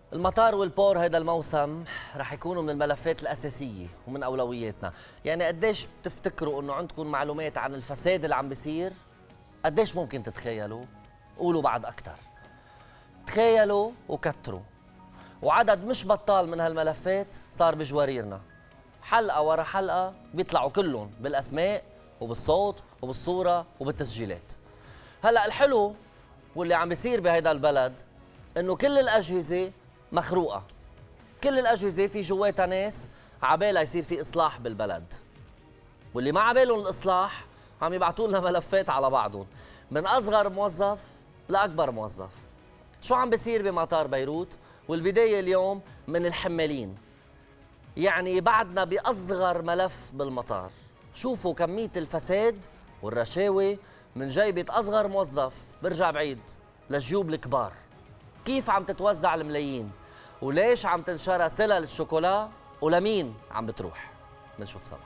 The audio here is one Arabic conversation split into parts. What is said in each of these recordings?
المطار والبور هيدا الموسم رح يكونوا من الملفات الأساسية ومن أولوياتنا. يعني قديش بتفتكروا إنه عندكم معلومات عن الفساد اللي عم بيصير؟ قديش ممكن تتخيلوا؟ قولوا بعد أكتر. تخيلوا وكتروا. وعدد مش بطال من هالملفات صار بجواريرنا، حلقة ورا حلقة بيطلعوا كلهم بالأسماء وبالصوت وبالصورة وبالتسجيلات. هلأ الحلو واللي عم بيصير بهيدا البلد إنه كل الأجهزة مخروقة، كل الأجهزة في جواتها ناس عبالها يصير في إصلاح بالبلد، واللي ما عبالهم الإصلاح عم يبعتوا لنا ملفات على بعضهم، من أصغر موظف لأكبر موظف. شو عم بيصير بمطار بيروت؟ والبداية اليوم من الحمالين، يعني بعدنا بأصغر ملف بالمطار. شوفوا كمية الفساد والرشاوي من جيبة أصغر موظف برجع بعيد للجيوب الكبار. كيف عم تتوزع الملايين؟ وليش عم تنشرى سلل الشوكولا؟ ولمين عم بتروح؟ بنشوف سوا.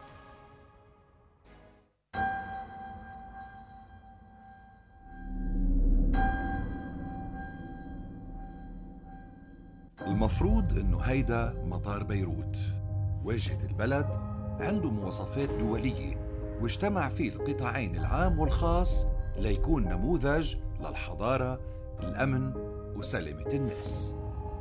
المفروض إنه هيدا مطار بيروت، واجهة البلد عنده مواصفات دولية واجتمع فيه القطاعين العام والخاص ليكون نموذج للحضارة، الأمن وسلامة الناس.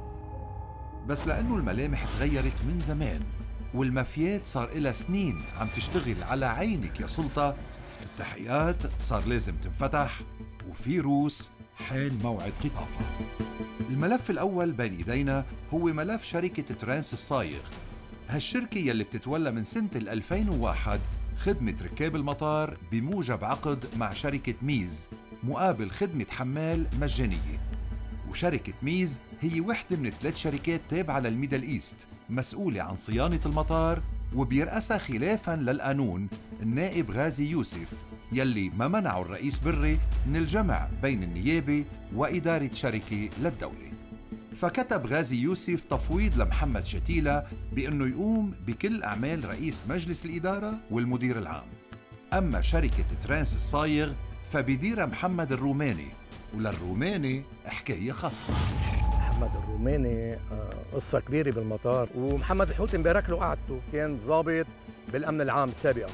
بس لأنه الملامح تغيرت من زمان والمافيات صار إلها سنين عم تشتغل على عينك يا سلطة، التحقيقات صار لازم تنفتح وفي روس حان موعد قطافة. الملف الأول بين إيدينا هو ملف شركة ترانس الصايغ. هالشركة يلي بتتولى من سنة 2001 خدمة ركاب المطار بموجب عقد مع شركة ميز مقابل خدمة حمال مجانية. وشركة ميز هي وحدة من 3 شركات تابعة للميدل إيست مسؤولة عن صيانة المطار، وبيرأسها خلافاً للقانون النائب غازي يوسف يلي ما منعه الرئيس بري من الجمع بين النيابة وإدارة شركة للدولة. فكتب غازي يوسف تفويض لمحمد شتيلة بأنه يقوم بكل أعمال رئيس مجلس الإدارة والمدير العام. أما شركة ترانس الصايغ فبيديرها محمد الروماني، وللروماني حكاية خاصة. محمد الروماني قصة كبيرة بالمطار، ومحمد الحوتي مبارك له قعدته، كان ضابط بالأمن العام سابقا،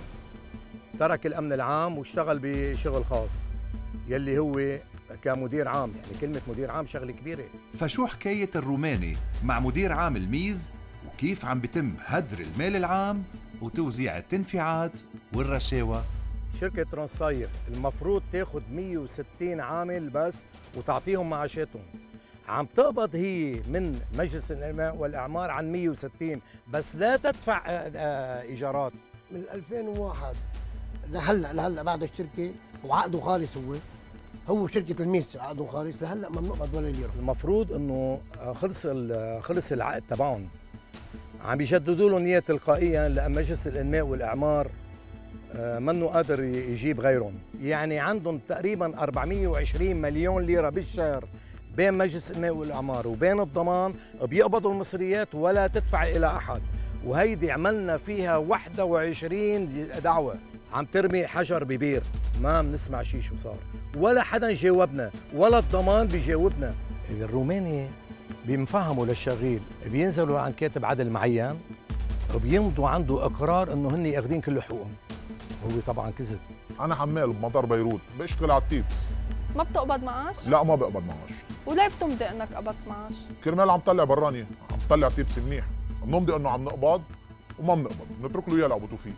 ترك الأمن العام واشتغل بشغل خاص يلي هو كمدير عام. يعني كلمة مدير عام شغلة كبيرة. فشو حكاية الروماني مع مدير عام الميز، وكيف عم بيتم هدر المال العام وتوزيع التنفيعات والرشاوى؟ شركة ترانساير المفروض تاخد 160 عامل بس وتعطيهم معاشاتهم، عم تقبض هي من مجلس الإنماء والإعمار عن 160 بس لا تدفع إيجارات. من 2001 لهلا بعد الشركة وعقده خالص، هو شركة الميس عقده خالص لهلا ما بنقبض ولا ليرة. المفروض انه خلص العقد تبعهم، عم يجددوا لهم اياه تلقائيا لان مجلس الانماء والاعمار منه قادر يجيب غيرهم. يعني عندهم تقريبا 420 مليون ليرة بالشهر بين مجلس الانماء والاعمار وبين الضمان، بيقبضوا المصريات ولا تدفع الى احد. وهيدي عملنا فيها 21 دعوة عم ترمي حجر ببير، ما بنسمع شيء شو صار، ولا حدا جاوبنا ولا الضمان بيجاوبنا. الروماني بينفهموا للشغيل، بينزلوا عند كاتب عدل معين وبيمضوا عنده اقرار انه هن اخذين كل حقوقهم. هو طبعا كذب. انا حمال بمطار بيروت بشتغل على التيبس. ما بتقبض معاش؟ لا ما بقبض معاش. وليه بتمضي انك قبضت معاش؟ كرمال عم طلع براني، عم طلع تيبس منيح، بنمضي انه عم نقبض وما بنقبض، بنترك له اياه لابو توفيق.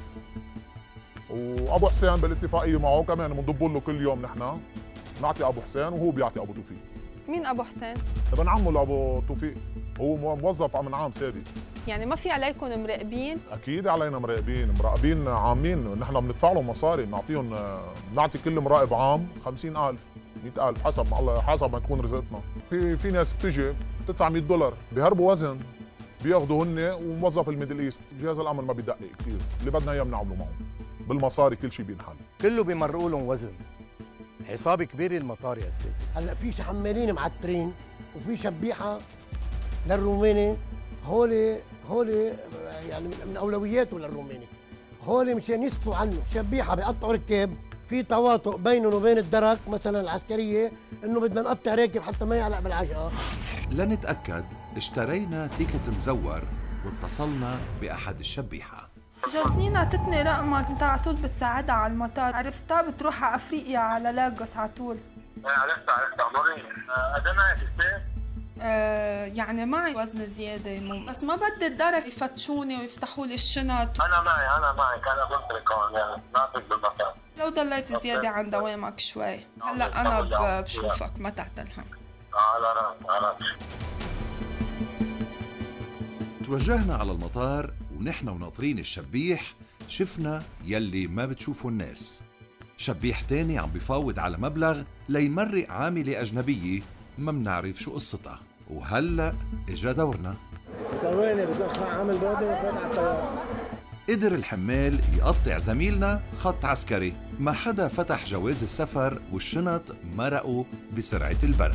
وابو حسين بالاتفاقيه معه كمان بنضب له كل يوم، نحن نعطي ابو حسين وهو بيعطي ابو توفيق. مين ابو حسين؟ ابن عمه لابو توفيق، هو موظف من عام سابق. يعني ما في عليكم مراقبين؟ اكيد علينا مراقبين عامين، نحن بندفع لهم مصاري، بنعطيهم، بنعطي كل مراقب عام 50,000 100,000 حسب ما تكون رزقتنا. في ناس بتجي بتدفع $100 بيهربوا وزن بياخذوا هن، وموظف الميدل ايست جهاز الامن ما بيدقق كثير، اللي بدنا اياه بنعمله معهم بالمصاري، كل شيء بينحل. كله بيمرقوا لهم وزن، حساب كبير المطار يا استاذي. هلا في حمالين معترين وفي شبيحه للروماني، هول يعني من اولوياته للروماني، هول مشان يسكتوا عنه. شبيحه بيقطعوا ركاب، في تواطؤ بينهم وبين الدرك مثلا العسكريه انه بدنا نقطع راكب حتى ما يعلق بالعجقه. لنتأكد اشترينا تيكت مزور واتصلنا بأحد الشبيحة. جاسنين عطتني رقمك، انت على طول بتساعدها على المطار، عرفتها بتروح على افريقيا على لاغوس على طول. عرفتها مريم. قد ايه معك السيف؟ يعني معي وزن زيادة بس ما بدي الدرك يفتشوني ويفتحوا لي الشنط. انا معك انا قلت لك هون يعني ناطق بالمكان. لو ضليت زيادة عن دوامك شوي، هلا انا بشوفك ما تعتل هم. على راسي. توجهنا على المطار ونحن وناطرين الشبيح شفنا يلي ما بتشوفه الناس. شبيح تاني عم بفاوض على مبلغ ليمرق عاملة أجنبية ما منعرف شو قصتها، وهلأ إجا دورنا. ثواني بدي أدفع عامل بودي وفات على الطيارة. قدر الحمال يقطع زميلنا خط عسكري، ما حدا فتح جواز السفر والشنط مرقوا بسرعة البرق.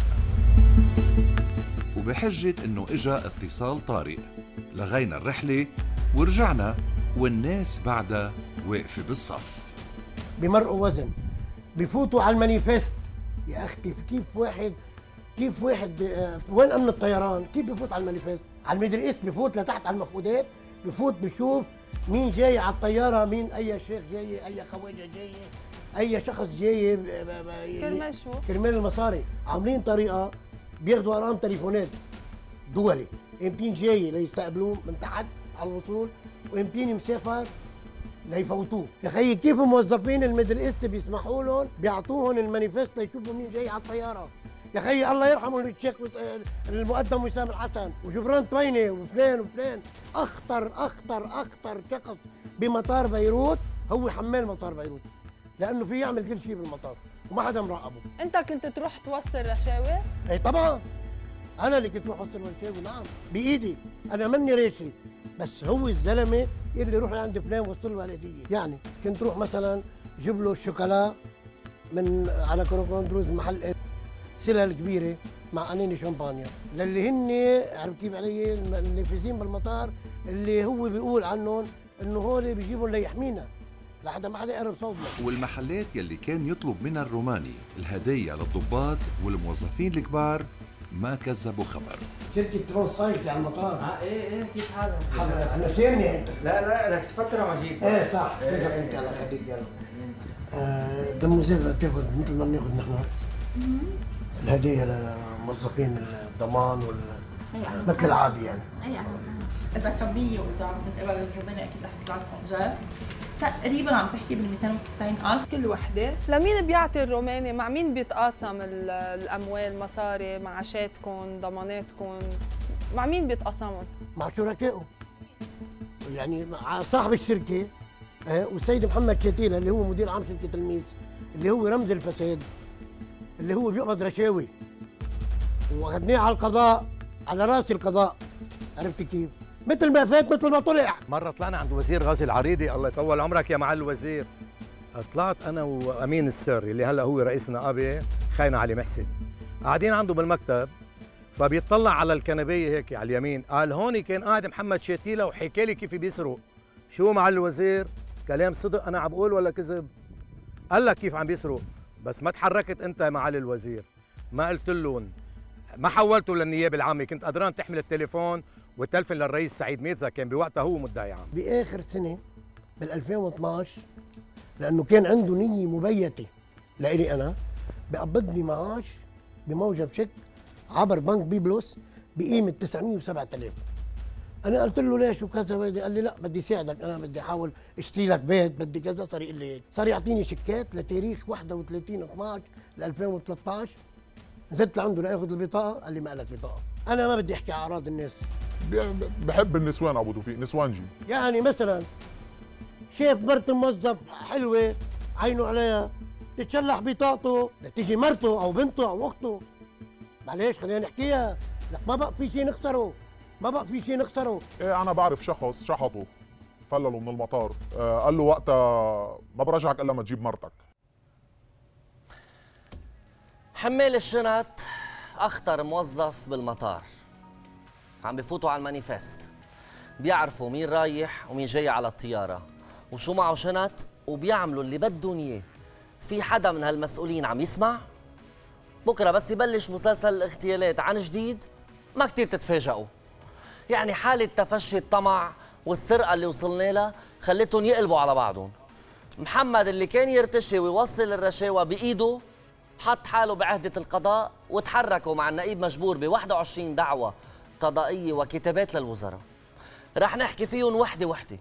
وبحجة إنه إجا اتصال طارئ لغينا الرحلة ورجعنا والناس بعدها واقفة بالصف. بمرقوا وزن، بفوتوا على المانيفست. يا أختي كيف واحد وين أمن الطيران؟ كيف بفوت على المانيفست؟ على الميدل إيست بفوت لتحت على المفقودات، بفوت بشوف مين جاي على الطيارة، مين أي شيخ جاي، أي خواجة جاي، أي شخص جاي كرمال شو؟ كرمال المصاري. عاملين طريقة بياخدوا أرقام تليفونات دولي، امتين جاي ليستقبلوه من تحت على الوصول، وامتين مسافر ليفوتوه. يا خيي كيف موظفين الميدل ايست بيسمحوا لهم بيعطوهم المانيفست ليشوفوا مين جاي على الطياره؟ يا خيي الله يرحمه الشيخ المقدم وسام الحسن وجبران طوينه وفلان. اخطر شخص بمطار بيروت هو حمال مطار بيروت، لانه في يعمل كل شيء بالمطار وما حدا مراقبه. انت كنت تروح توصل رشاوي؟ اي طبعا انا اللي كنت بروح اوصل رشاوي، نعم بايدي، انا مني راشي، بس هو الزلمه اللي يروح لعند فلان وصل له هديه. يعني كنت روح مثلا جيب له الشوكولا من على كروكوندروز محل سلة الكبيره مع انيني شامبانيا للي هن عرفت كيف علي النافذين بالمطار، اللي هو بيقول عنهم انه هول بيجيبهم ليحمينا لحتى ما حدا يقرب صوبنا. والمحلات يلي كان يطلب منها الروماني الهدايا للضباط والموظفين الكبار ما كذبوا خبر. شركة ترون سايت على المطار. ايه كيف حالك؟ انا سيرني انت. لا لك فترة ما جيت. ايه صح، كيفك انت؟ الله يخليك يلا. دمو زي ما تاخذ مثل ما بناخذ نحن الهدية للموظفين الضمان مثل العادي يعني. اي اهلا وسهلا. اذا كمية واذا من قبل الروماني اكيد رح يطلع لكم جاس تقريبا عم تحكي بال 290,000 كل وحده. لمين بيعطي الروماني؟ مع مين بيتقاسم الاموال، مصاري، معاشاتكم، ضماناتكم؟ مع مين بيتقاسمهم؟ مع شركائه، يعني مع صاحب الشركه والسيد محمد شتيلة اللي هو مدير عام شركه الميس، اللي هو رمز الفساد، اللي هو بيقبض رشاوي، واخذناه على القضاء، على راس القضاء. عرفت كيف؟ مثل ما فات مثل ما طلع. مرة طلعنا عند وزير غازي العريضي، الله يطول عمرك يا معالي الوزير. طلعت أنا وأمين السر اللي هلا هو رئيس النقابة خاينة علي محسن، قاعدين عنده بالمكتب، فبيطلع على الكنبية هيك على اليمين، قال هون كان قاعد محمد شتيلة وحكى لي كيف بيسرق. شو معالي الوزير؟ كلام صدق أنا عم بقول ولا كذب؟ قال لك كيف عم بيسرق، بس ما تحركت أنت يا معالي الوزير، ما قلت لهم، ما حولته للنيابة العامة، كنت قدران تحمل التليفون وتلفن للرئيس سعيد ميتزا، كان بوقتها هو مدعي عام. باخر سنه بال 2012 لانه كان عنده نيه مبيته لإلي انا، بقبضني معاش بموجب شيك عبر بنك بيبلوس بقيمه 907,000. انا قلت له ليش وكذا، قال لي لا بدي ساعدك، انا بدي احاول اشتري لك بيت، بدي كذا. صار يقول لي هيك، صار يعطيني شيكات لتاريخ 31/12/2013. نزلت لعنده لاخذ البطاقه، قال لي ما لك بطاقه. انا ما بدي احكي على اعراض الناس. بحب النسوان ابو توفيق، نسوانجي. يعني مثلا شاف مرت موظف حلوه عينه عليها، تتشلح بطاقته لتيجي مرته او بنته او اخته. معلش خلينا نحكيها، لك ما بقى في شيء نخسره، ما بقى في شيء نخسره. ايه انا بعرف شخص شحطه فلله من المطار، قال له وقتها ما برجعك الا ما تجيب مرتك. حمال الشنط اخطر موظف بالمطار، عم بفوتوا على المانيفست، بيعرفوا مين رايح ومين جاي على الطياره وشو معه شنط، وبيعملوا اللي بدهم اياه. في حدا من هالمسؤولين عم يسمع؟ بكره بس يبلش مسلسل الاغتيالات عن جديد ما كتير تتفاجئوا. يعني حالة تفشي الطمع والسرقة اللي وصلنا لها خلتهم يقلبوا على بعضهم. محمد اللي كان يرتشي ويوصل الرشاوى بإيده حط حاله بعهدة القضاء وتحركوا مع النقيب مجبور ب 21 دعوة قضائية وكتابات للوزراء. رح نحكي فيهم وحدة وحدة.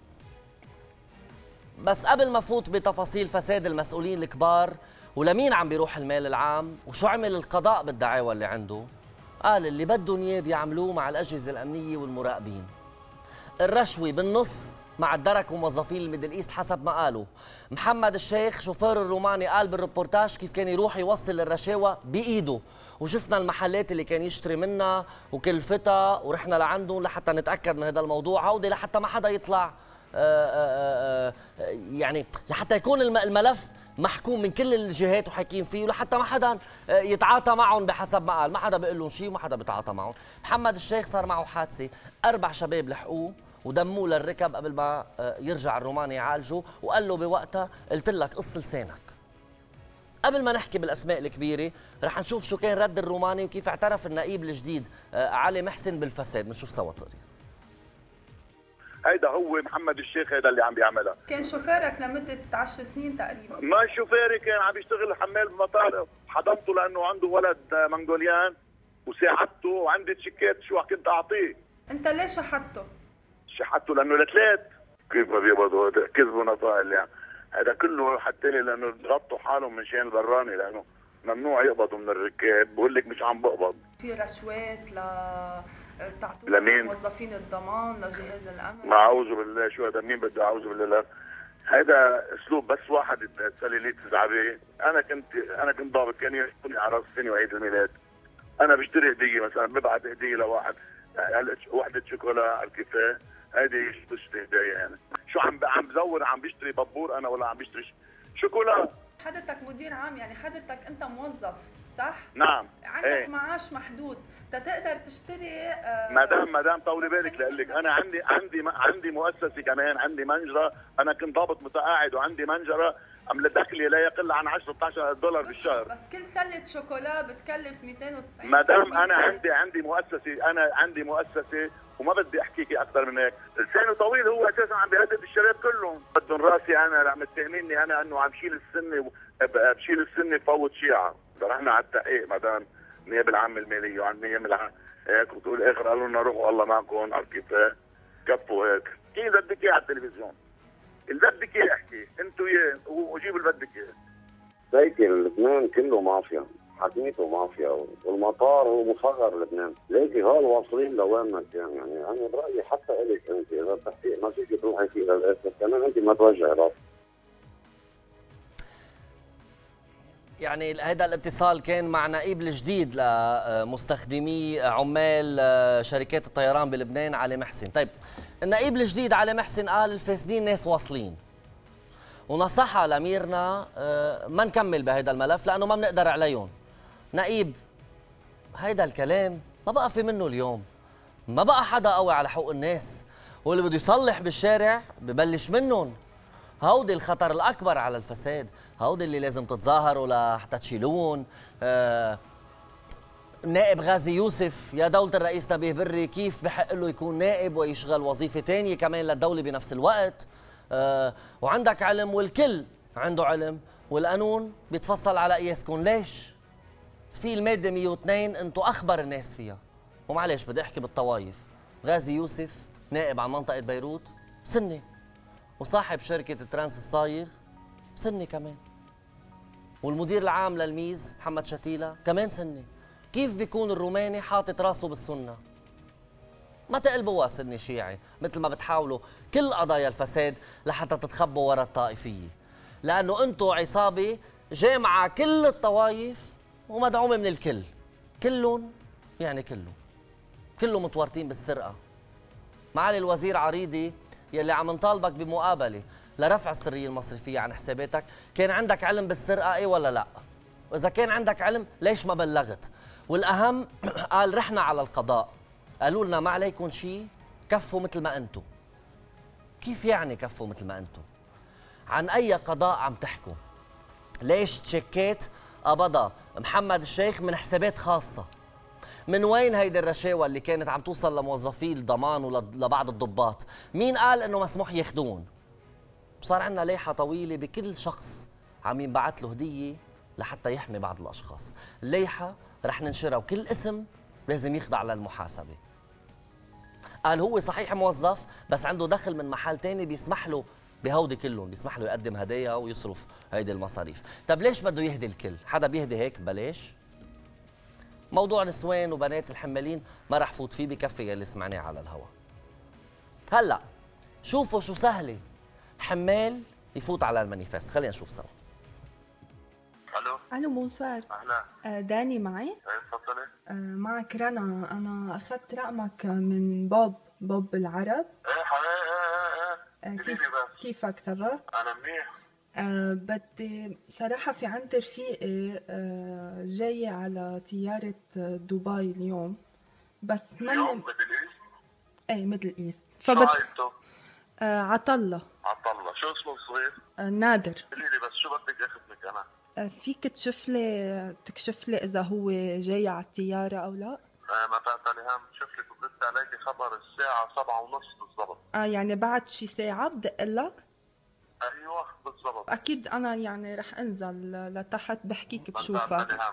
بس قبل ما فوت بتفاصيل فساد المسؤولين الكبار ولمين عم بيروح المال العام وشو عمل القضاء بالدعاوى اللي عنده، قال اللي بدهم اياه بيعملوه مع الأجهزة الأمنية والمراقبين. الرشوة بالنص مع الدرك وموظفين الميدل ايست حسب ما قالوا. محمد الشيخ شوفير الروماني قال بالريبورتاج كيف كان يروح يوصل الرشاوى بايده، وشفنا المحلات اللي كان يشتري منها وكلفتها ورحنا لعندهم لحتى نتاكد من هذا الموضوع. هودي لحتى ما حدا يطلع يعني لحتى يكون الملف محكوم من كل الجهات وحاكين فيه، ولحتى ما حدا يتعاطى معهم بحسب ما قال، ما حدا بيقول لهم شيء وما حدا بيتعاطى معهم. محمد الشيخ صار معه حادثه، 4 شباب لحقوه ودموه للركب قبل ما يرجع الروماني يعالجه، وقال له بوقتها قلت لك قص لسانك. قبل ما نحكي بالاسماء الكبيره رح نشوف شو كان رد الروماني وكيف اعترف النقيب الجديد علي محسن بالفساد. بنشوف سوا تقرير. هيدا هو محمد الشيخ، هيدا اللي عم بيعملها. كان شوفيرك لمدة 10 سنين تقريبا. ما شوفيري، كان عم يشتغل حمال بمطار، حضنته لانه عنده ولد منغوليان وساعدته وعندي تشيكات شو كنت اعطيه. انت ليش شحته؟ شحته لانه لثلاث. كيف ما بيقبضوا هذا كذب ونطائل يعني. هذا كله حتى لي لانه غطوا حالهم من شان البراني، لانه ممنوع يقبضوا من الركاب، بقول لك مش عم بقبض. في رشوات بتعطوا لمين؟ موظفين الضمان لجهاز الامن. ما اعوذ بالله، شو هذا؟ مين بده اعوذ بالله؟ لا هذا اسلوب بس واحد تسالي لي تزعبي. انا كنت ضابط، كان يحطني على راس السنه وعيد الميلاد. انا بشتري هديه مثلا، ببعث هديه لواحد وحده شوكولا على الكفايه، هيدي بشتري هديه يعني. شو عم بزور؟ عم بشتري بابور انا ولا عم بشتري شوكولا؟ حضرتك مدير عام، يعني حضرتك انت موظف صح؟ نعم. عندك معاش محدود تقدر تشتري. مدام طولي بالك لأقول لك انا عندي مؤسسه كمان، عندي منجره. انا كنت ضابط متقاعد وعندي منجره عملت دخلي لا يقل عن 10 دولار بالشهر. بس كل سله شوكولا بتكلف 290. مدام انا عندي مؤسسه وما بدي احكيكي اكثر من هيك. لسانه طويل، هو اساسا عم بيهدد الشباب كلهم. بدهم راسي انا، عم متهميني انا انه عم بشيل السنه بفوت شيعه. رحنا على التحقيق مدام النيابه العامه الماليه وعن النيابه العامه هيك، بتقول اخر قالوا لنا روحوا الله معكم على الكفايه، كفوا هيك. كيف بدك اياه على التلفزيون؟ اللي بدك اياه احكي انت وياه وجيب اللي بدك اياه. هيك لبنان كله مافيا، حكمته مافيا، والمطار هو مصغر لبنان، ليكي هول واصلين لوين ما كان. يعني انا برايي حتى الك انت اذا بتحكي ما فيك تروحي فيه للاخر، كمان انت ما توجعي راسك. يعني هذا الاتصال كان مع نقيب الجديد لمستخدمي عمال شركات الطيران بلبنان علي محسن. طيب النقيب الجديد علي محسن قال الفاسدين ناس واصلين، ونصحها لأميرنا ما نكمل بهذا الملف لأنه ما بنقدر عليهم. نقيب هيدا الكلام ما بقى في منه اليوم، ما بقى حدا قوي على حقوق الناس، واللي بده يصلح بالشارع ببلش منهم. هودي الخطر الأكبر على الفساد، هودي اللي لازم تتظاهروا لحتى تشيلون. النائب غازي يوسف، يا دولة الرئيس نبيه بري، كيف بحق له يكون نائب ويشغل وظيفة ثانية كمان للدولة بنفس الوقت؟ وعندك علم والكل عنده علم، والقانون بيتفصل على قياسكم. ليش؟ في المادة 102 انتم أخبر الناس فيها. ومعلش بدي أحكي بالطوايف، غازي يوسف نائب عن منطقة بيروت سني، وصاحب شركة ترانس الصايغ سني كمان، والمدير العام للميز محمد شتيلة كمان سني. كيف بيكون الروماني حاطط راسه بالسنة؟ ما تقلبوها سني شيعي مثل ما بتحاولوا كل قضايا الفساد لحتى تتخبوا ورا الطائفية، لأنه أنتوا عصابة جامعة كل الطوايف ومدعومة من الكل، كلهم يعني كلهم متورطين بالسرقة. معالي الوزير عريضي يلي عم نطالبك بمقابلة لرفع السرية المصرفية عن حساباتك، كان عندك علم بالسرقة ايه ولا لا؟ وإذا كان عندك علم ليش ما بلغت؟ والأهم قال رحنا على القضاء، قالوا لنا ما عليكم شيء، كفوا مثل ما أنتم. كيف يعني كفوا مثل ما أنتم؟ عن أي قضاء عم تحكوا؟ ليش تشيكات قبضها محمد الشيخ من حسابات خاصة؟ من وين هيدي الرشاوى اللي كانت عم توصل لموظفي الضمان ولبعض الضباط؟ مين قال انه مسموح ياخذون؟ صار عندنا لائحه طويله بكل شخص عم ينبعث له هديه لحتى يحمي بعض الاشخاص، اللائحه رح ننشرها وكل اسم لازم يخضع للمحاسبه. قال هو صحيح موظف بس عنده دخل من محل ثاني بيسمح له بهودي كلهم، بيسمح له يقدم هدايا ويصرف هيدي المصاريف. طب ليش بده يهدي الكل؟ حدا بيهدي هيك ببلاش؟ موضوع نسوان وبنات الحمالين ما رح فوت فيه، بكفي اللي سمعناه على الهواء. هلا شوفوا شو سهله حمال يفوت على المانيفست، خلينا نشوف سوا. الو بونسوار. اهلا. داني معي؟ ايه تفضلي. معك رنا. انا اخذت رقمك من بوب العرب. ايه حبيبي كيفك سبق؟ انا منيح. بدي صراحة في عن ترفيقي جاية على طيارة دبي اليوم، بس اليوم ميدل ايست؟ ايه ميدل ايست. شو عايزته؟ عطلة. شو اسمه الصغير؟ نادر. قولي لي بس شو بدك اخدمك انا؟ فيك تكشف لي اذا هو جاي على الطيارة او لا؟ ما تعتلي هم، شوف لك وردت عليكي خبر الساعة 7:30 بالضبط. يعني بعد شي ساعة بدق لك؟ ايوه بالضبط. اكيد انا يعني رح انزل لتحت بحكيك بشوفك.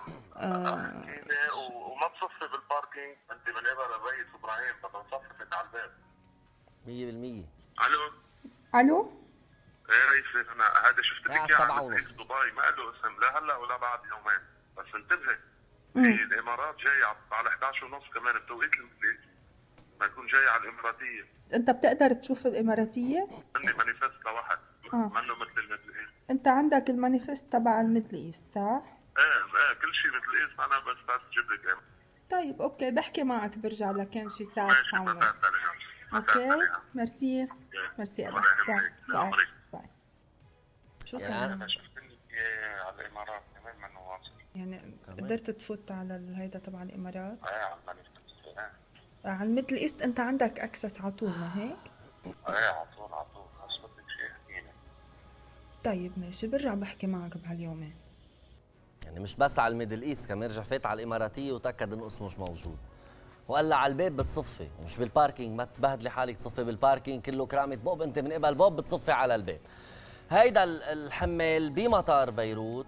احكيلي وما تصفي بالباركينج، انت من قبل الرئيس ابراهيم بدنا نصففك على الباب 100%. الو الو. ايه رئيسي، انا هذا شفت لك اياه على دبي، ما له اسم لا هلا ولا بعد يومين، بس انتبهي في الامارات جاي على 11:30 كمان بتوقيت المثلي، ما يكون جاي على الاماراتيه. انت بتقدر تشوف الاماراتيه؟ عندي مانيفست لواحد منه مثل الميدل ايست. انت عندك المانيفست تبع الميدل ايست صح؟ ايه كل شيء ميدل ايست، انا بس جيب لك اياه. طيب اوكي بحكي معك برجع لكان شي ساعه 9:30. اوكي ميرسي ميرسي لك. باي. شو صار؟ انا شفت لك على الامارات كمان منه واصل. يعني قدرت تفوت على هيدا تبع الامارات؟ على المانيفست. على الميدل ايست انت عندك اكسس على طول ما هيك؟ على طول بس بدك شيء احكي لي. طيب ماشي برجع بحكي معك بهاليومين. يعني مش بس على الميدل ايست، كمان رجع فات على الاماراتيه وتاكد انه اسمه مش موجود. وقال لها على الباب بتصفي مش بالباركينج، ما تبهدلي حالك تصفي بالباركينج كله كرامه بوب، انت من قبل بوب بتصفي على الباب. هيدا الحمال بمطار بيروت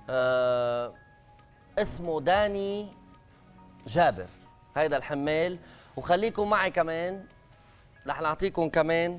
اسمه داني جابر، هيدا الحمال. وخليكم معي كمان رح نعطيكم كمان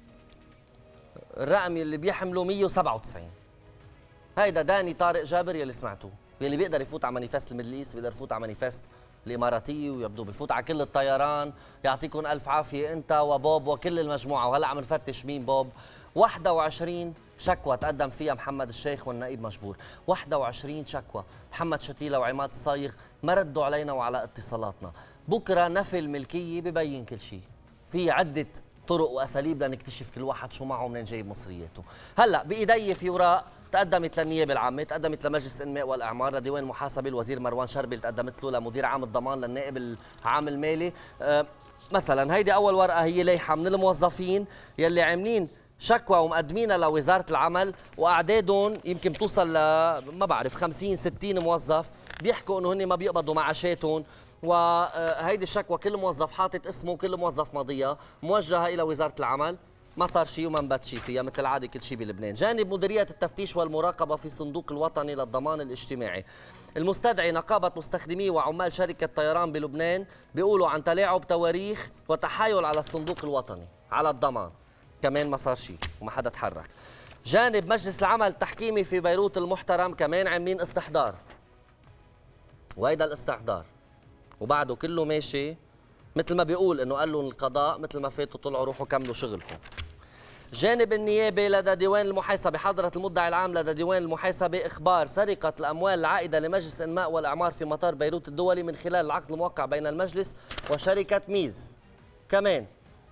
الرقم اللي بيحمله 197. هيدا داني طارق جابر يلي سمعتوه، يلي بيقدر يفوت على مانيفست الميدل ايست، بيقدر يفوت على مانيفست الاماراتيه، ويبدو بفوت على كل الطيران. يعطيكم الف عافيه انت وبوب وكل المجموعه. وهلا عم نفتش مين بوب. 21 شكوى تقدم فيها محمد الشيخ والنائب مجبور، 21 شكوى. محمد شتيلة وعماد الصايغ ما ردوا علينا وعلى اتصالاتنا. بكره نفي الملكيه ببين كل شيء. في عده طرق واساليب لنكتشف كل واحد شو معه ومنين جايب مصرياته. هلا بايدي في اوراق تقدمت للنيابه العامه، تقدمت لمجلس الانماء والاعمار، لديوان المحاسبه الوزير مروان شربل، تقدمت له لمدير عام الضمان، للنائب العام المالي. مثلا هيدي اول ورقه هي لائحه من الموظفين يلي عاملين شكوى ومقدمينها لوزاره العمل، واعدادهم يمكن توصل ل ما بعرف 50 60 موظف، بيحكوا انه هن ما بيقبضوا معاشاتهم. وهيدي الشكوى كل موظف حاطط اسمه وكل موظف ماضيها موجهه الى وزاره العمل. ما صار شيء وما انبت شيء فيها مثل العاده كل شيء بلبنان. جانب مديريه التفتيش والمراقبه في الصندوق الوطني للضمان الاجتماعي، المستدعي نقابه مستخدمي وعمال شركه طيران بلبنان بيقولوا عن تلاعب تواريخ وتحايل على الصندوق الوطني على الضمان. كمان ما صار شيء وما حدا تحرك. جانب مجلس العمل التحكيمي في بيروت المحترم كمان عاملين استحضار، وهيدا الاستحضار وبعده كله ماشي مثل ما بيقول انه قال لهم القضاء مثل ما فاتوا طلعوا روحوا كملوا شغلكم. جانب النيابه لدى ديوان المحاسبه، حضرت المدعي العام لدى ديوان المحاسبه اخبار سرقه الاموال العائده لمجلس الانماء والاعمار في مطار بيروت الدولي من خلال العقد الموقع بين المجلس وشركه ميز. كمان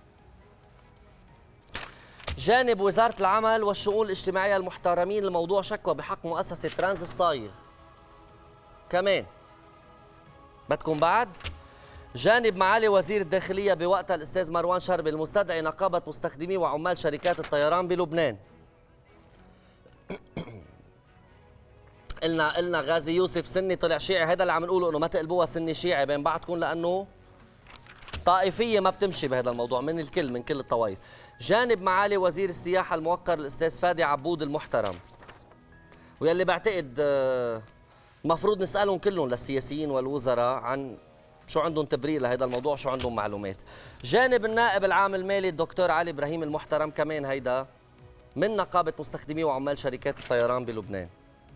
جانب وزاره العمل والشؤون الاجتماعيه المحترمين الموضوع شكوى بحق مؤسسه ترانز الصايغ. كمان بدكم بعد؟ جانب معالي وزير الداخلية بوقتها الأستاذ مروان شربل المستدعي نقابة مستخدمي وعمال شركات الطيران بلبنان. قلنا غازي يوسف سني طلع شيعي، هذا اللي عم نقوله انه ما تقلبوها سني شيعي بين بعضكم، لانه طائفيه ما بتمشي بهذا الموضوع من كل الطوائف. جانب معالي وزير السياحه الموقر الاستاذ فادي عبود المحترم، ويلي بعتقد المفروض نسالهم كلهم للسياسيين والوزراء عن شو عندهم تبرير لهذا الموضوع، شو عندهم معلومات. جانب النائب العام المالي الدكتور علي ابراهيم المحترم، كمان هيدا من نقابه مستخدمي وعمال شركات الطيران بلبنان.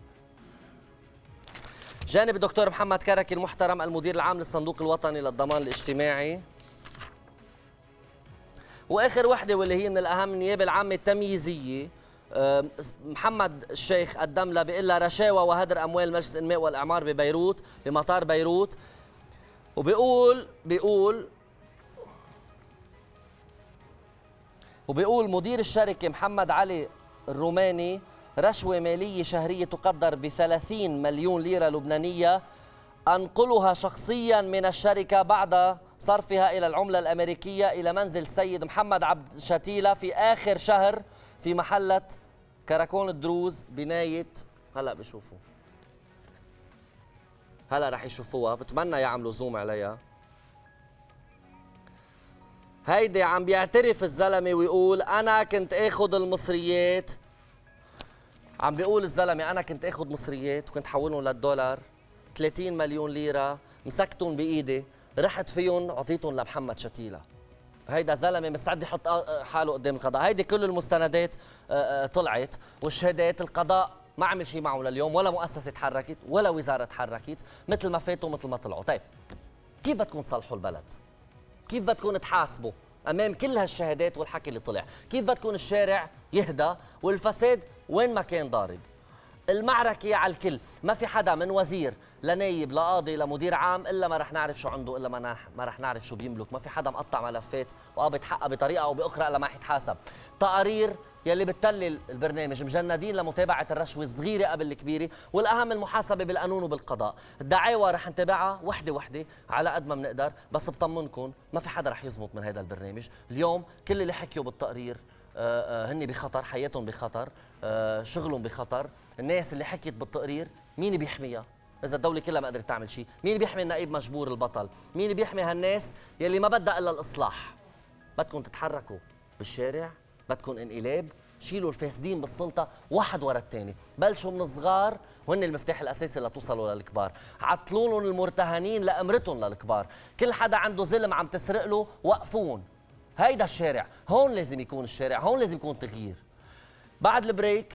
جانب الدكتور محمد كركي المحترم المدير العام للصندوق الوطني للضمان الاجتماعي. واخر وحده واللي هي من الاهم، النيابه العامه التمييزيه، محمد الشيخ قدم لها بيقول لها رشاوى وهدر اموال مجلس الانماء والاعمار ببيروت بمطار بيروت، وبيقول مدير الشركه محمد علي الروماني رشوة مالية شهرية تقدر ب30 مليون ليرة لبنانية أنقلها شخصيا من الشركة بعد صرفها إلى العملة الأمريكية إلى منزل السيد محمد عبد شتيلة في آخر شهر في محلة كراكون الدروز بناية. هلا بشوفوا، هلا رح يشوفوها، بتمنى يعملوا زوم عليها. هيدي عم بيعترف الزلمة ويقول أنا كنت آخذ المصريات، عم بيقول الزلمه انا كنت اخذ مصريات وكنت حولهم للدولار 30 مليون ليره، مسكتهم بايدي، رحت فيهم عطيتهم لمحمد شتيلة. هيدا زلمه مستعد يحط حاله قدام القضاء. هيدي كل المستندات طلعت والشهادات، القضاء ما عمل شيء معهم لليوم، ولا مؤسسه تحركت ولا وزاره تحركت، مثل ما فاتوا مثل ما طلعوا. طيب كيف بدكم تصلحوا البلد؟ كيف بدكم تحاسبوا امام كل هالشهادات والحكي اللي طلع؟ كيف بدكم الشارع يهدى والفساد وين ما كان ضارب؟ المعركه على الكل، ما في حدا من وزير لنايب لقاضي لمدير عام الا ما رح نعرف شو عنده، الا ما رح نعرف شو بيملك. ما في حدا مقطع ملفات وقابض حقه بطريقه او باخرى الا ما حيتحاسب. تقارير يلي بتتلي البرنامج مجندين لمتابعه الرشوه الصغيره قبل الكبيره، والاهم المحاسبه بالقانون وبالقضاء. الدعاوى رح نتابعها وحده وحده على قد ما بنقدر، بس بطمنكم ما في حدا رح يزمط من هذا البرنامج. اليوم كل اللي حكيوا بالتقرير هن بخطر، حياتهم بخطر، شغلهم بخطر. الناس اللي حكيت بالتقرير مين بيحميها؟ إذا الدولة كلها ما قدرت تعمل شيء، مين بيحمي النقيب مجبور البطل؟ مين بيحمي هالناس يلي ما بدها إلا الإصلاح؟ بدكم تتحركوا بالشارع، بدكم انقلاب، شيلوا الفاسدين بالسلطة واحد ورا الثاني، بلشوا من الصغار وهن المفتاح الأساسي لتوصلوا للكبار، عطلوا لهم المرتهنين لأمرتهم للكبار، كل حدا عنده ظلم عم تسرق له وقفون. هيدا الشارع، هون لازم يكون الشارع، هون لازم يكون تغيير. بعد البريك